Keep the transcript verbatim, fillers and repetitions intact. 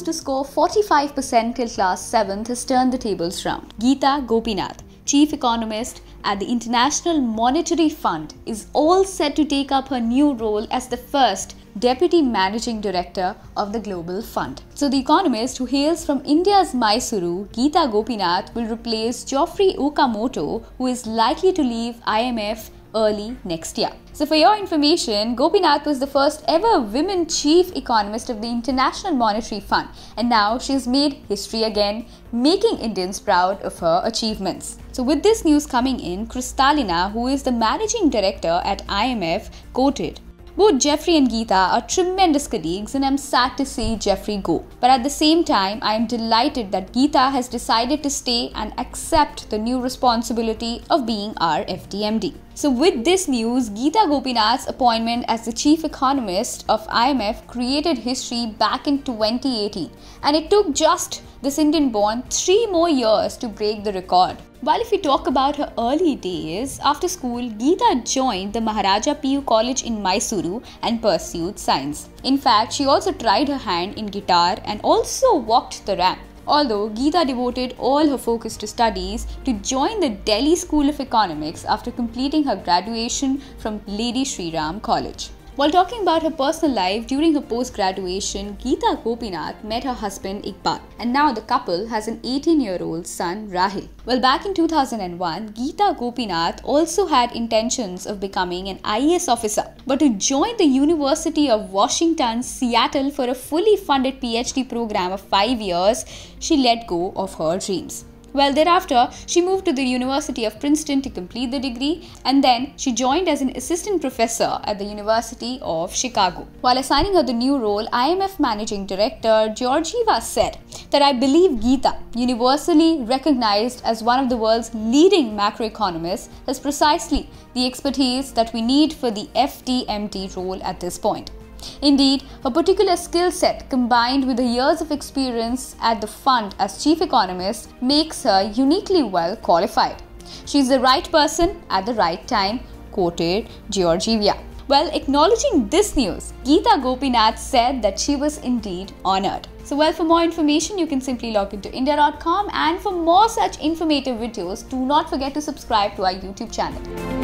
to score forty-five percent till class seventh has turned the tables round. Geeta Gopinath, Chief Economist at the International Monetary Fund, is all set to take up her new role as the first Deputy Managing Director of the Global Fund. So the economist, who hails from India's Mysuru, Geeta Gopinath, will replace Geoffrey Okamoto, who is likely to leave I M F early next year. So for your information, Gopinath was the first ever women chief economist of the International Monetary Fund, and now she's made history again, making Indians proud of her achievements. So with this news coming in, Kristalina, who is the managing director at I M F, quoted, "Both Geoffrey and Geeta are tremendous colleagues, and I'm sad to see Geoffrey go. But at the same time, I am delighted that Geeta has decided to stay and accept the new responsibility of being our F D M D." So with this news, Geeta Gopinath's appointment as the chief economist of I M F created history back in twenty eighteen, and it took just this Indian-born three more years to break the record. While if we talk about her early days, after school, Geeta joined the Maharaja P U College in Mysuru and pursued science. In fact, she also tried her hand in guitar and also walked the ramp. Although Geeta devoted all her focus to studies to join the Delhi School of Economics after completing her graduation from Lady Shri Ram College. While talking about her personal life during her post-graduation, Geeta Gopinath met her husband Iqbal, and now the couple has an eighteen-year-old son, Rahil. Well, back in two thousand one, Geeta Gopinath also had intentions of becoming an I A S officer, but to join the University of Washington, Seattle for a fully funded P H D program of five years, she let go of her dreams. Well, thereafter, she moved to the University of Princeton to complete the degree, and then she joined as an assistant professor at the University of Chicago. While assigning her the new role, I M F Managing Director Georgieva said that, "I believe Geeta, universally recognized as one of the world's leading macroeconomists, has precisely the expertise that we need for the F D M D role at this point." Indeed, her particular skill set combined with the years of experience at the fund as chief economist makes her uniquely well qualified. "She's the right person at the right time," quoted Georgieva. Well, acknowledging this news, Geeta Gopinath said that she was indeed honored. So well, for more information, you can simply log into India dot com, and for more such informative videos, do not forget to subscribe to our YouTube channel.